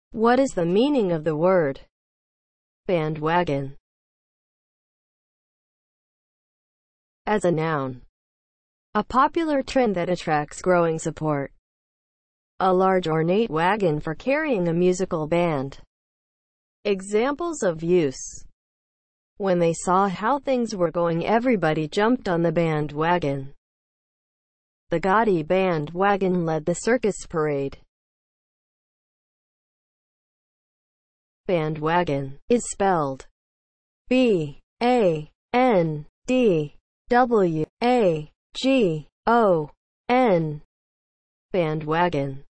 What is the meaning of the word bandwagon? As a noun, a popular trend that attracts growing support. A large ornate wagon for carrying a musical band. Examples of use. When they saw how things were going, everybody jumped on the bandwagon. The gaudy bandwagon led the circus parade. Bandwagon is spelled B-A-N-D-W-A-G-O-N. Bandwagon.